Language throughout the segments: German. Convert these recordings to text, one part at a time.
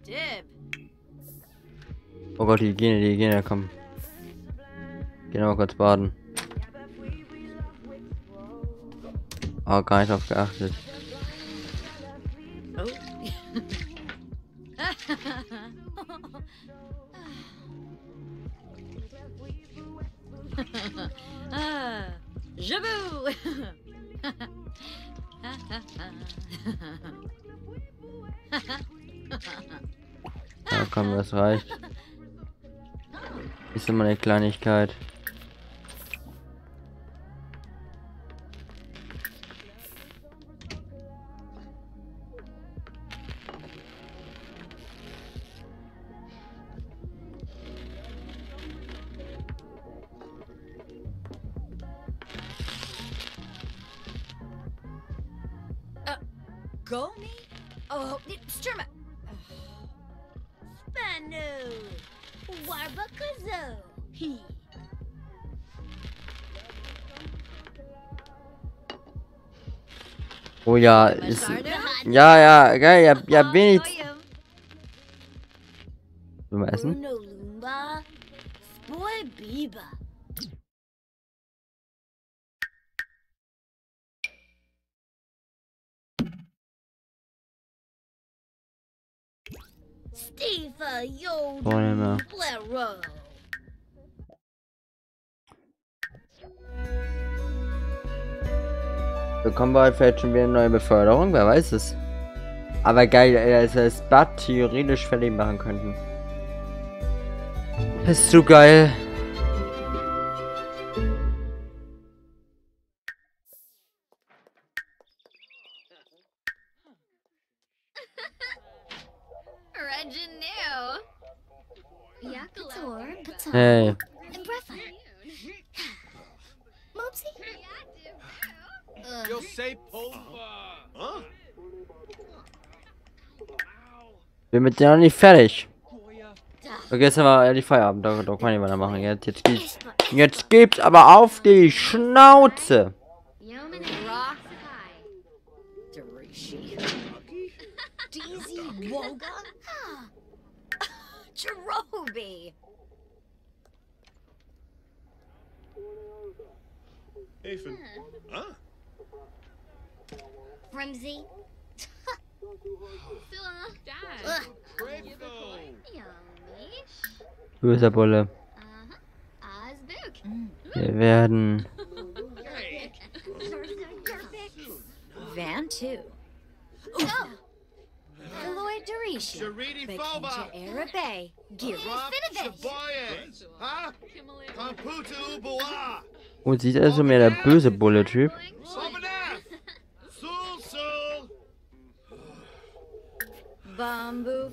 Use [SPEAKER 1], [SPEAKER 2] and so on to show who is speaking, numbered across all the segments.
[SPEAKER 1] Oh Gott, die Hygiene, komm. Gehen wir mal kurz baden. Oh, gar nicht drauf geachtet.
[SPEAKER 2] Jaboo!
[SPEAKER 1] Ja, komm, das reicht. Ist immer eine Kleinigkeit.
[SPEAKER 2] Go me? Oh, Sturma. Spano. Warbakazo. He.
[SPEAKER 1] Oh ja, ist. Ja, geil, ja, wenig. Wollen wir essen? Vornehmen. Bekommen wir vielleicht schon wieder eine neue Beförderung, wer weiß es. Aber geil, dass wir das Bad theoretisch fertig machen könnten. Das ist so geil. Hey. Bin mit dir noch nicht fertig. Okay, jetzt haben wir die Feierabend. Da kann ich weitermachen. Jetzt gibt's aber auf die Schnauze.
[SPEAKER 3] Frimsy.
[SPEAKER 1] Böser Bulle. Wir werden.
[SPEAKER 2] Van too. Lloyd Dorishi. Bekinja Arabe.
[SPEAKER 1] Und sie ist also mehr der böse Bulle-Typ.
[SPEAKER 2] Bamboo.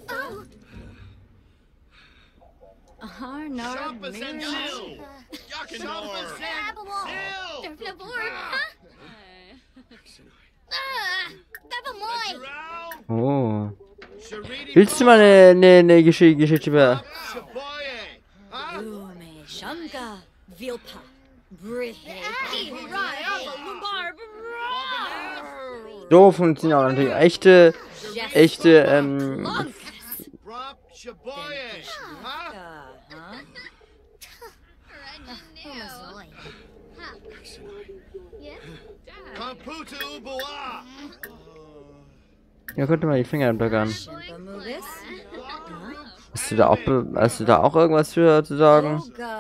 [SPEAKER 1] Oh. Willst du mal eine Geschichte über... So funktioniert auch natürlich echte, ja, könnte mal die Finger untergehen. Hast du da auch irgendwas für zu sagen?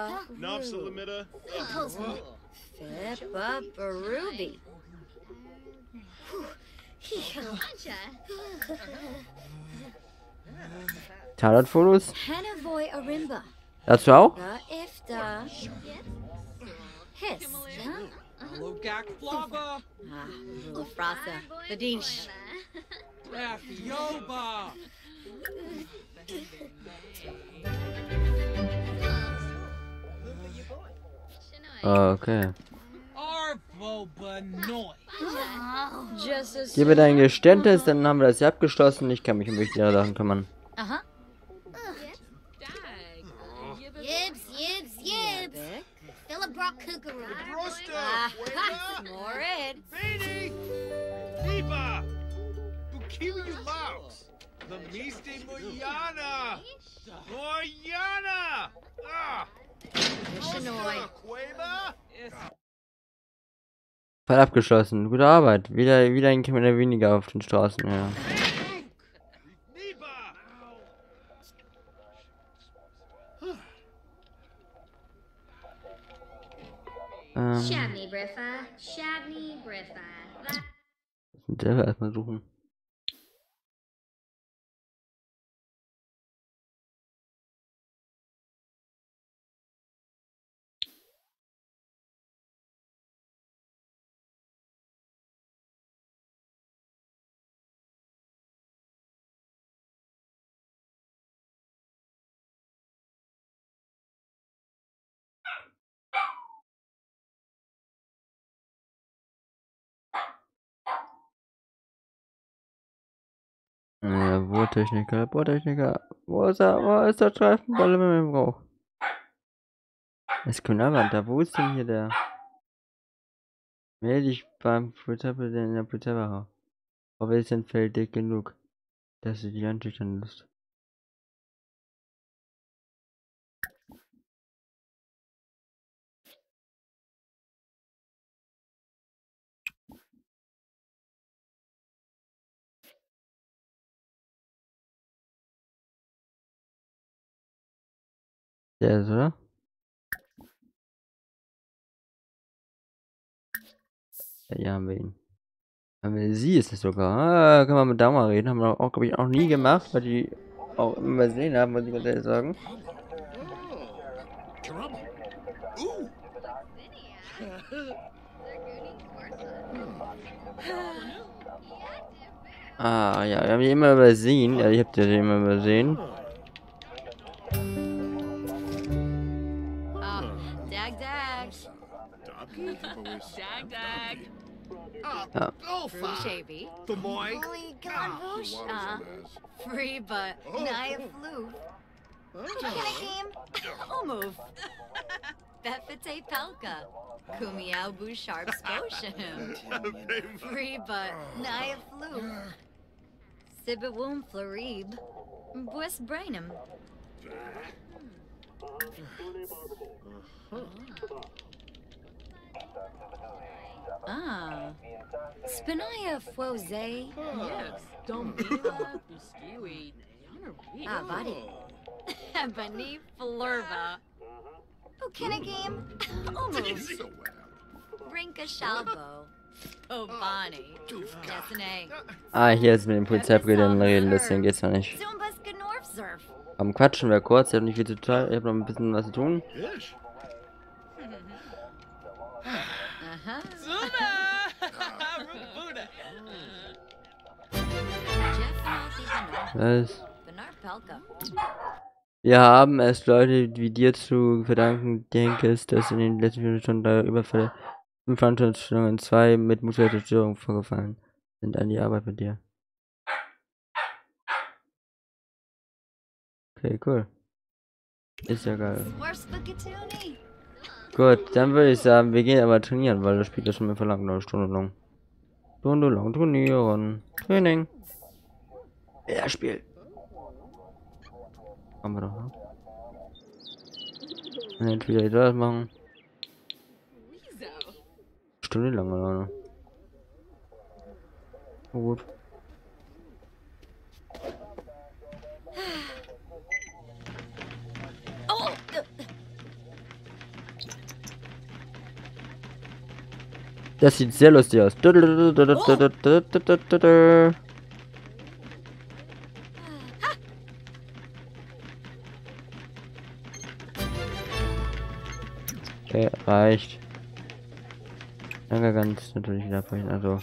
[SPEAKER 1] Tatortfotos? Dazu auch? Okay. Gebe dein Geständnis, dann haben wir das hier abgeschlossen. Ich kann mich um wichtigere Sachen kümmern.
[SPEAKER 3] Misty Muyana! Muyana! Ah!
[SPEAKER 2] Shinoy.
[SPEAKER 3] Quaver?
[SPEAKER 1] Fall abgeschlossen. Gute Arbeit. Wieder ein Krimineller weniger auf den Straßen, ja.
[SPEAKER 3] Niba!
[SPEAKER 4] Shabney Briffa. Shabney Briffa.
[SPEAKER 1] Selber erstmal suchen. Bohrtechniker. Wo ist er? Wo ist der Streifenballe mit dem Brauch? Es können aber da. Wo ist denn hier der? Melde dich beim Polizeibeamten in der Polizeiwache. Auf welchen Feld dick genug, dass du dich anschüchtern lässt. Der ist, oder? Ja, hier haben wir ihn. Sie ist es sogar. Können wir mit da mal reden. Haben wir auch, glaube ich, auch nie gemacht, weil die auch immer gesehen haben, muss ich ganz ehrlich sagen. Ah, ja, wir haben die immer übersehen. Ja, ich hab die immer übersehen.
[SPEAKER 2] Dag Dag.
[SPEAKER 3] Dag, dag.
[SPEAKER 1] Ja.
[SPEAKER 2] Shavy.
[SPEAKER 3] The moink.
[SPEAKER 2] Holy Garbush. Free but Naya Floof. Game. Move. Befete Pelka. Kumiao Busharp Spotion. Free but Naya Floof. Sibawum Florib. Buis Brainum. Spinaya Fose.
[SPEAKER 5] Yes, don't be skiwi.
[SPEAKER 2] Body. Ebony Flurva. Game. Move. Rinka Shalbo. Obani. Destiny.
[SPEAKER 1] Ah, hier ist mit dem Polizeipräsidenten reden, deswegen geht's noch nicht.
[SPEAKER 2] Zumbas Gnorf Surf.
[SPEAKER 1] Am Quatschen wäre kurz, ich habe nicht viel zu tun, ich habe noch ein bisschen was zu tun. Was? Wir haben es Leute wie dir zu verdanken, denkst, dass in den letzten 4 Stunden 3 Überfälle, 5 Veranstaltungen, 2 mit Musterstörung vorgefallen sind. An die Arbeit mit dir. Okay, cool. Ist ja geil. Gut, dann würde ich sagen, wir gehen aber trainieren, weil das Spiel das schon mehr verlangt, eine Stunde lang. Trainieren. Training. Ja, Spiel. Haben wir doch, ne? Und jetzt wieder das machen. Stunde lang, oder? Oh, gut. Das sieht sehr lustig aus. Okay, reicht. Danke ganz natürlich wieder vorhin, also.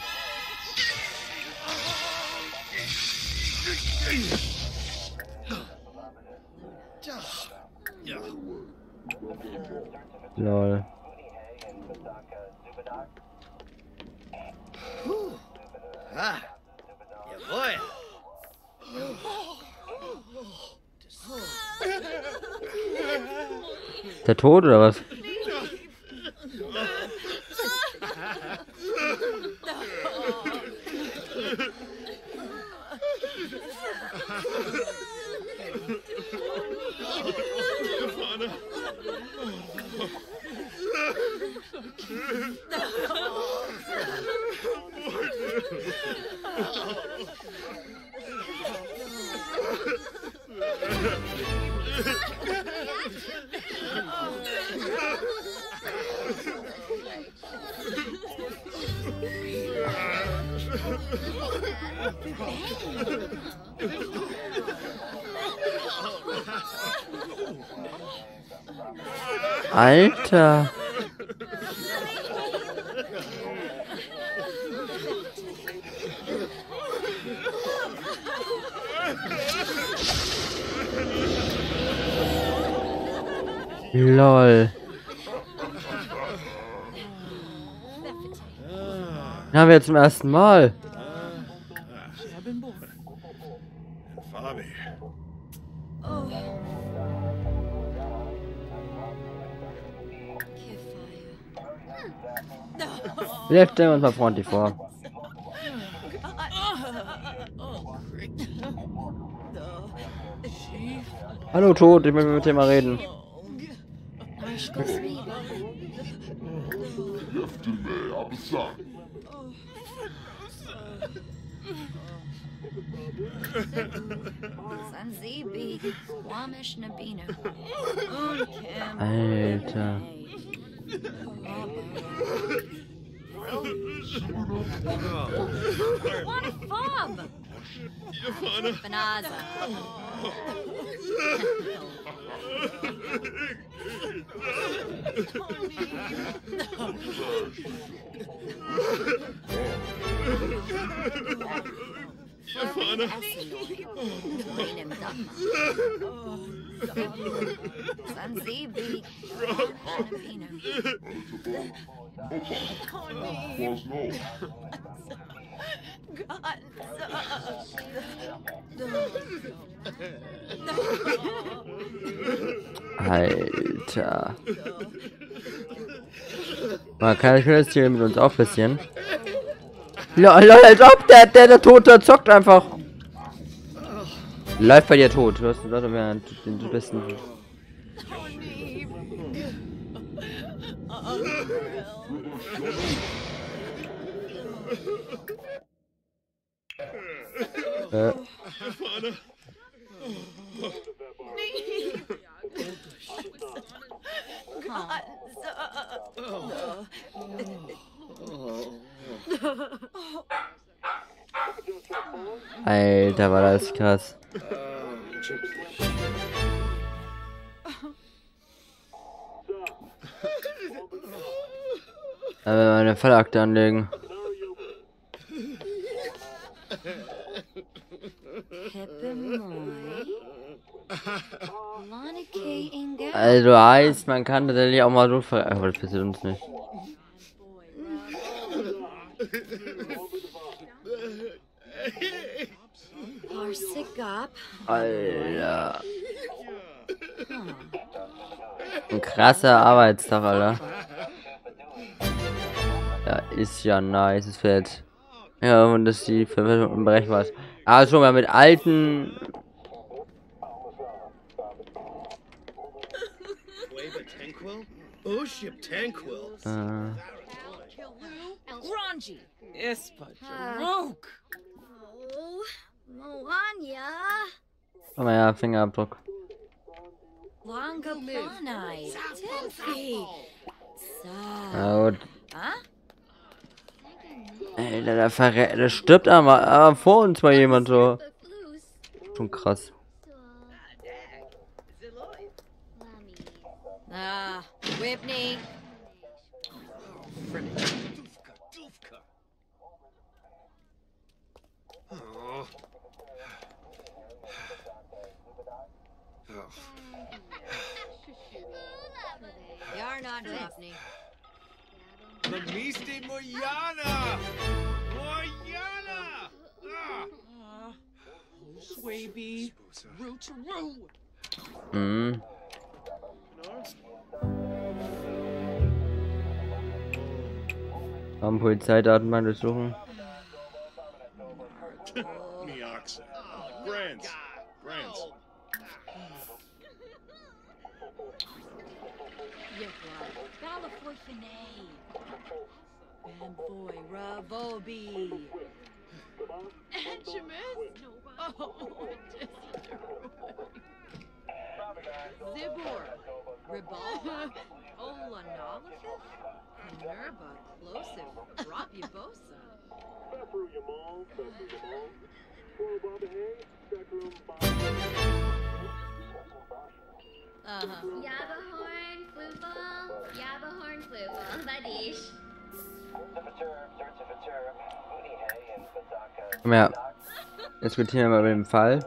[SPEAKER 1] Lol.
[SPEAKER 3] Jawohl.
[SPEAKER 1] Ist der tot oder was? Alter. Lol. Den haben wir jetzt zum ersten Mal.
[SPEAKER 3] Fabi.
[SPEAKER 1] Vielleicht stellen wir uns mal freundlich vor. Hallo Tod, ich möchte mit dir mal reden.
[SPEAKER 2] Zanzibi, Squamish Nabino.
[SPEAKER 1] Alter.
[SPEAKER 2] What a fob! Banaza. Zanzibi,
[SPEAKER 1] Alter. Man kann das hier mit uns auch passieren. Lol, als ob der Tote zockt einfach. Läuft bei dir tot. Du hast den besten. Alter, war das krass. Eine Fallakte anlegen. Also heißt, man kann tatsächlich auch mal so aber das passiert uns nicht. Alter. Ein krasser Arbeitstag, Alter. Ja, ist ja nice, ist fett. Ja, und dass die Verwendung unberechenbar ist. Aber schon mal mit alten.
[SPEAKER 5] Ranji. Ispajarok.
[SPEAKER 2] Moanya.
[SPEAKER 1] Oh ja, Fingerabdruck.
[SPEAKER 2] Longa Planai. Timothy.
[SPEAKER 1] Na gut. Alter, da stirbt aber vor uns mal jemand so. Schon krass.
[SPEAKER 2] Whitney. You're not Whitney.
[SPEAKER 3] Mamiste Moyana! Moyana!
[SPEAKER 5] Swaby. Roo-to-roo.
[SPEAKER 1] Mhm. Haben Polizeidatenbank durchsuchen.
[SPEAKER 3] Mioxa. Grants. Grants.
[SPEAKER 2] Fanboy Ravobi.
[SPEAKER 5] Oh, Zibor.
[SPEAKER 2] Ribal. Olanolifif. Minerva. Closive. Rapubosa.
[SPEAKER 4] Yabahorn, Flubal, Yabahorn, Flubal, Vadish.
[SPEAKER 1] Komm her. Diskutieren wir mal über den Fall.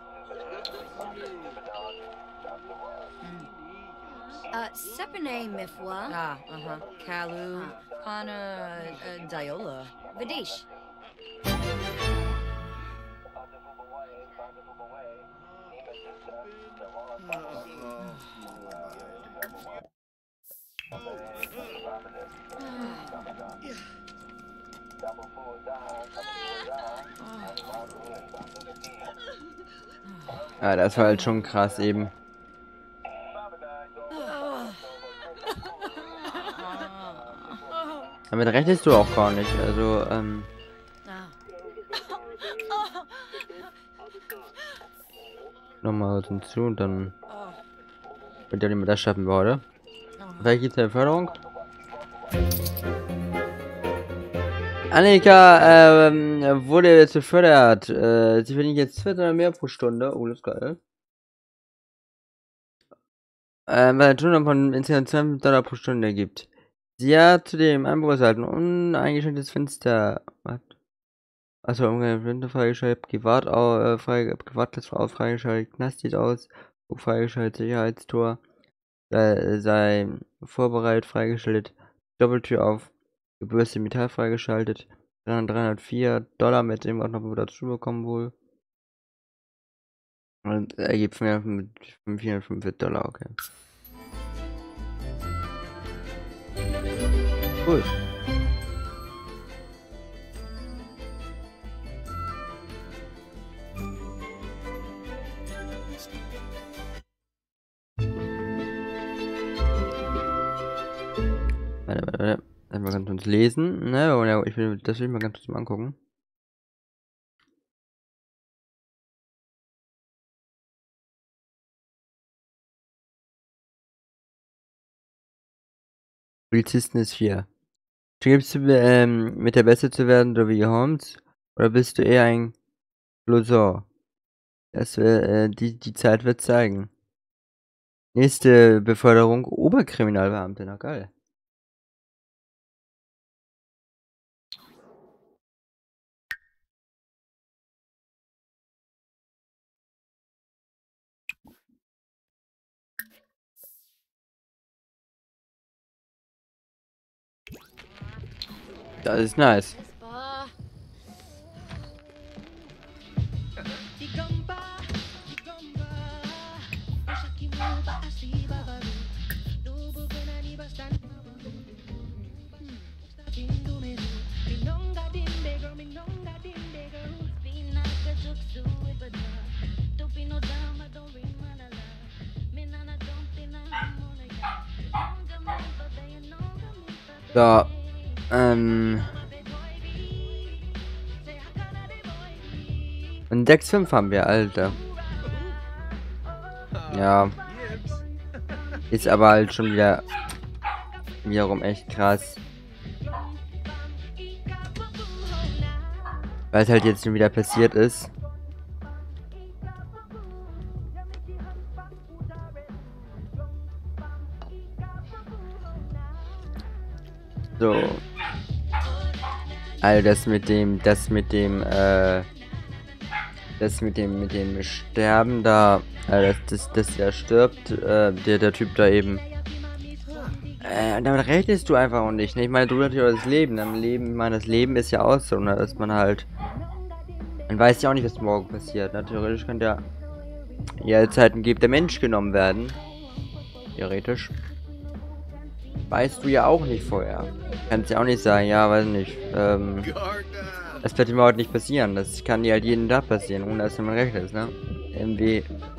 [SPEAKER 2] Sepine Mifwa. Kalu. Kana. Diola. Vadish.
[SPEAKER 1] Ja, das war halt schon krass eben. Damit rechnest du auch gar nicht, also, nochmal hinzu und dann wird ja nicht mehr das schaffen wir heute. Vielleicht gibt's eine Förderung. Annika wurde jetzt befördert. Sie verdient jetzt 200 mehr pro Stunde. Oh, das ist geil. Weil ein Stunde von insgesamt 2 Dollar pro Stunde gibt. Sie hat zudem Einbruchshalten uneingeschränktes Fenster. Was? Achso, Fenster freigeschaltet, Privatplatz freigeschaltet, Knast aus, freigeschaltet, Sicherheitstor. Sei vorbereitet, freigeschaltet, Doppeltür auf, gebürstet Metall freigeschaltet, 304 Dollar mit dem auch noch dazu bekommen wohl. Und ergibt 445 Dollar, okay. Cool. Warte. Wir können uns lesen. Ne, oder das will ich mal ganz kurz mal angucken. Polizisten ist 4. Strebst du mit der Beste zu werden, so wie Holmes? Oder bist du eher ein Clouseau? Das die Zeit wird zeigen. Nächste Beförderung, Oberkriminalbeamte, na geil. Das ist nice. So, und 6,5 haben wir, Alter. Ja. Ist aber halt schon wieder wiederum echt krass. Weil es halt jetzt schon wieder passiert ist. So. Also das mit dem Sterben da, dass der stirbt, der Typ da eben. Damit rechnest du einfach auch nicht, ne? Ich meine, du natürlich auch das Leben. Das Leben ist ja auch so, ne? Dass man halt. Man weiß ja auch nicht, was morgen passiert. Ne? Theoretisch könnte ja jederzeit der Mensch genommen werden. Theoretisch. Weißt du ja auch nicht vorher. Kannst ja auch nicht sagen, ja, weiß nicht. Das wird ihm heute nicht passieren. Das kann dir halt jeden Tag passieren, ohne dass man recht ist, ne? Irgendwie